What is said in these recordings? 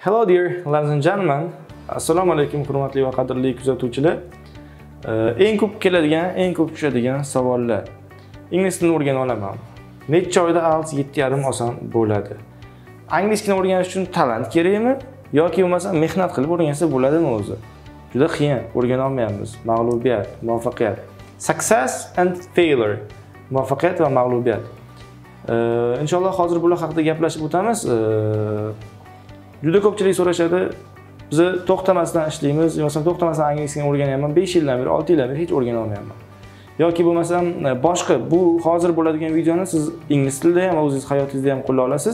Hello dear ladies and gentlemen. Assalomu alaykum hurmatli va qadrli kuzatuvchilar. Eng ko'p keladigan, eng ko'p tushadigan savollar. Ingliz tilini o'rgana olaman. Necha oyda IELTS 7,5 oson bo'ladi? Ingliz tilini o'rganish uchun talant kerakmi yoki bo'lmasa mehnat qilib o'rgansa bo'ladimi o'zi? Juda qiyin, o'rgana olmayapmiz. Mag'lubiyat, muvaffaqiyat. Success and failure. Muvaffaqiyat va mag'lubiyat. Inshaalloh hozir bular haqida gaplashib o'tamiz. Juda ko'pchilik so'rashadi, biz to'xtamasdan ishlaymiz, yoki to'xtamasdan ingliz tilini o'rganyapman, 5 yildan beri, 6 yildan beri hech o'rgana olmayapman. Yoki bo'lmasam boshqa bu hozir bo'ladigan videoni siz ingliz tilida ham, o'zingiz hayotingizda ham qo'lla olasiz.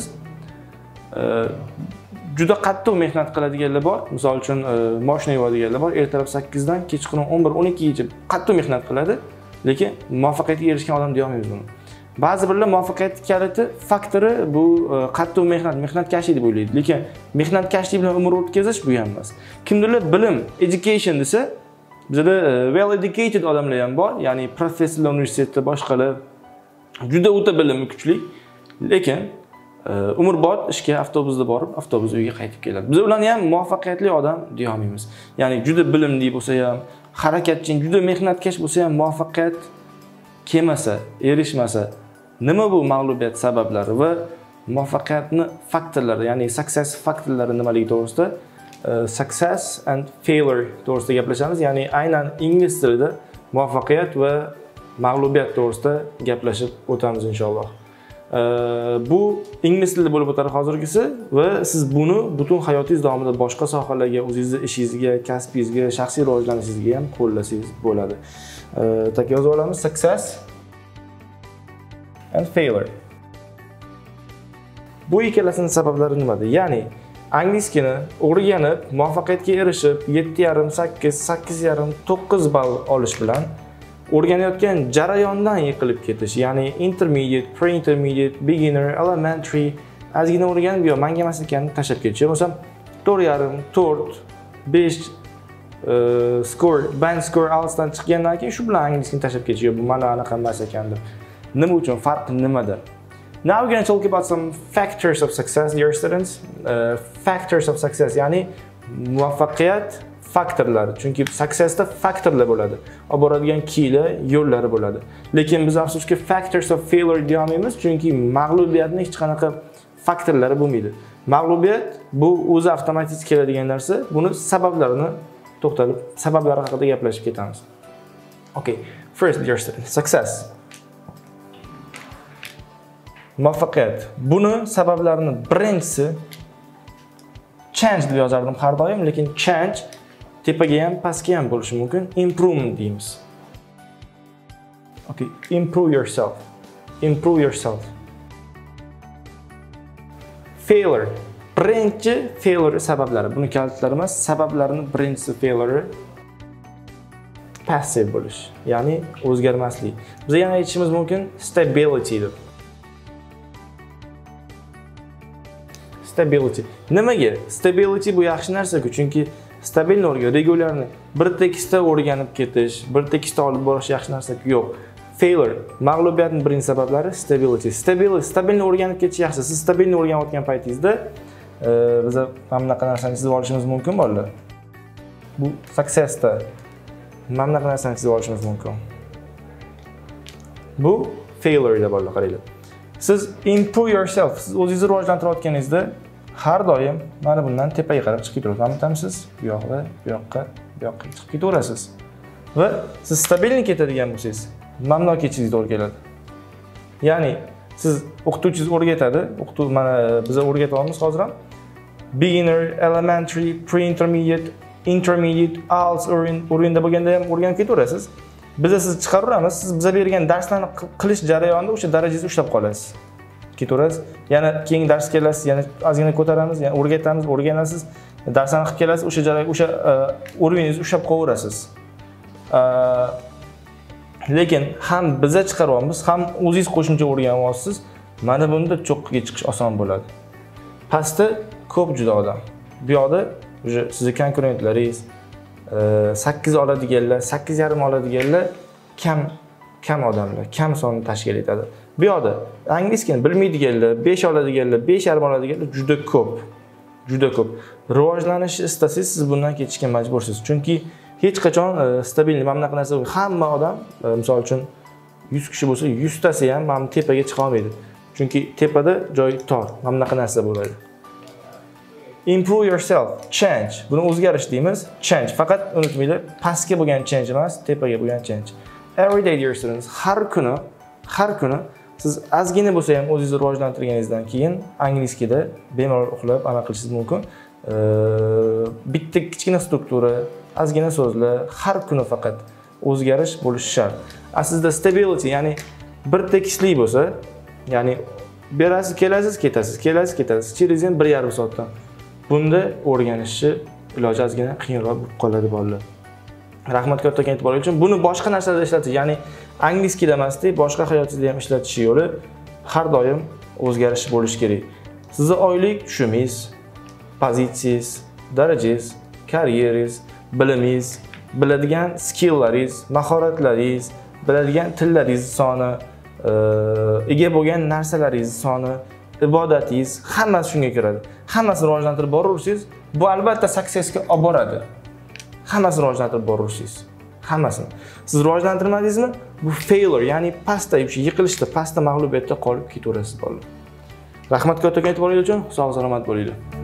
Juda qattiq mehnat qiladiganlar bor. Misol uchun mashina yuvadiganlar bor. Ertalab 8 dan kechqurun 11-12 gacha qattiq mehnat qiladi, lekin muvaffaqiyatga erishgan odam deyolmaymiz buni. Ba'zi birlar muvaffaqiyat kaliti faktori bu qattiq mehnatkashlik deb o'ylaydi. Lekin mehnatkashlik bilan umr o'tkazish bu ham emas. Kimdirlar bilim, education desa, bizda well educated odamlar ham bor, ya'ni professorlar universitetda boshqalar juda o'ta bilimi kuchli, lekin umrbod ishga avtobusda borib, avtobus uyiga qaytib keladi. Biz ularni ham muvaffaqiyatli odam deya olmaymiz. Ya'ni juda bilimli bo'lsa ham, harakatchan, juda mehnatkash bo'lsa ham muvaffaqiyat kelmasa, erishmasa, nima bu mag'lubiyat sabablari va muvaffaqiyatni faktorlari, ya'ni success faktorlari nimaligi to'g'risida, success and failure to'g'risida gaplashamiz. Ya'ni aynan ingliz tilida muvaffaqiyat va mag'lubiyat to'g'risida gaplashib o'tamiz inshaalloh. Bu ingliz tilida bo'lib o'tadi hozirgisi va siz buni butun hayotingiz davomida boshqa sohalarga, o'zingizning ishingizga, kasbingizga, shaxsiy rivojlanishingizga ham qo'llasangiz bo'ladi. Tak yozib olamiz: success and failure. Bu ikkalasining sabablari nimada? Ya'ni ingliz tilini o'rganib, muvaffaqiyatga erishib, 7,5, 8, 8,5, 9 ball olish bilan o'rganayotgan jarayondan yiqilib ketish, ya'ni intermediate, pre-intermediate, beginner, elementary, ozgina o'rganib, yo menga emas ekanini tashlab ketish. Bo'lsam 4,5, 4, 5 score, band score olsdan chiqqandan keyin shu bilan ingliz tilini tashlab ketish. Yo bu mana anaqa emas ekan deb. Nima uchun? Farqi nimada? Now we're going to talk about some factors of success, dear students. Factors of success, ya'ni muvaffaqiyat faktorlari. Chunki successda faktorlar bo'ladi. Olib boradigan kiylar, yo'llari bo'ladi. Lekin biz afsuski factors of failure deya olmaymiz, chunki mag'lubiyatning hech qanaqa faktorlari bo'lmaydi. Mag'lubiyat bu o'zi avtomatik keladigan narsa. Buni sabablarini to'xtalib, sabablari haqida gaplashib ketamiz. Okay, first dear students, success. Muvaffaqiyat. Buni sabablarini birinchisi change deb yozardim har doim, lekin change tepaga ham, pastga ham bo'lishi mumkin. Improvement deymiz. Okay, improve yourself. Improve yourself. Failure. Birinchi failure sabablari. Buni kalitlar emas, sabablarini birinchisi failure passive bo'lish, ya'ni o'zgarmaslik. Biz yana aytishimiz mumkin stability deb. Stability. Nimaga? Stability bu yaxshi narsa-ku, chunki stabilni o'rgan, regularni bir tekisda o'rganib ketish, bir tekisda olib borish yaxshi narsa-ku. Yo'q. Failure, mag'lubiyatning birinchi sabablari stability. Stabilni o'rganib ketish yaxshi. Siz stabilni o'rganayotgan paytingizda biz mana bunaqa narsani chizib olishimiz mumkin bolalar. Bu successda mana bunaqa narsani chizib olishimiz mumkin. Bu failure deb bolalar, qaranglar. Siz improve yourself, siz o'zingizni rivojlantirayotganingizda har doim mana bundan tepaga qarab chiqib ketaverasiz. Tamsiz, bu yoqqa, bu yoqqa, bu yoqqa chiqib ketaverasiz. Va siz stabilni ketadigan bo'lsangiz, mamnun ketishingiz to'g'ri keladi. Ya'ni siz o'qituvchingiz o'rgatadi, mana biz o'rgatamiz hozir ham. Beginner, elementary, pre-intermediate, intermediate, IELTS o'rinda bo'lganda ham o'rganib ketaverasiz. Biz sizni chiqaramiz, siz bizga bergan darslarni qilish jarayonida o'sha darajangizni ushlab qolasiz. Ketaverasiz. Yana keyingi dars kelasiz, yana ozgina ko'taramiz, yana o'rgatamiz, o'rganasiz, darslarni qilib kelasiz, o'sha joyga o'sha o'rningizni ushlab qolaverasiz. Lekin ham bizga chiqaryapmiz, ham o'zingiz qo'shimcha o'rganyapsiz. Mana bunda cho'qqiga chiqish oson bo'ladi. Pastda ko'p juda odam. Bu yoqda o'sha sizning konkurentlaringiz 8 oladiganlar, 8,5 oladiganlar kam odamlar, kam sonni tashkil etadi. Bu yoqda ingliz tilini bilmaydiganlar, 5 oladiganlar, 5,5 oladiganlar juda ko'p. juda ko'p. Rivojlanishni istasangiz, siz bundan ketishga majbursiz. Chunki hech qachon stabil mana bunaqa narsa hamma odam, misol uchun 100 kishi bo'lsa, 100 tasi ham mana tepaga chiqa olmaydi. Chunki tepada joy tor, mana bunaqa narsa bo'ladi. Improve yourself, change. Buni o'zgarish deymiz. Change. Faqat unutmanglar, pastga bo'lgan change emas, tepaga bo'lgan change. Every day dear students, har kuni siz ozgina bo'lsa ham o'zingizni rivojlantirganingizdan keyin angliyskida bemalol uxlab amal qilishingiz mumkin. Bitta kichkina struktura, ozgina so'zlar, har kuni faqat o'zgarish bo'lishi shart. Aslida stability, ya'ni bir tekislik bo'lsa, ya'ni berasiz, kelasiz, ketasiz, kelasiz, ketasiz. Ichingizdan 1,5 soatdan. Bunda o'rganishni iloji ozgina qiyinroq bo'lib qoladi bolalar. Rahmat kattakon e'tiboringiz uchun. Buni boshqa narsalarda ishlatish, ya'ni angliyskida emasdek, boshqa hayotingizda ham ishlatish yo'li har doim o'zgarish bo'lishi kerak. Sizning oylik tushumingiz, pozitsiyangiz, darajangiz, karyerangiz, bilimingiz, biladigan skilllaringiz, mahoratlaringiz, biladigan tillaringiz soni, ega bo'lgan narsalaringiz soni, ibodatingiz, hammasi shunga kiradi. Hammasini rivojlantirib boraversangiz, bu albatta successga olib boradi. Hammasini rivojlantirib boraversangiz, hammasini. Siz rivojlantirmadingizmi? Bu failure, ya'ni pastda, yiqilishda, pastda mag'lubiyatda qolib ketaverasiz bolalar. Rahmat kattakon e'tiboringiz uchun, sog' salomat bo'linglar.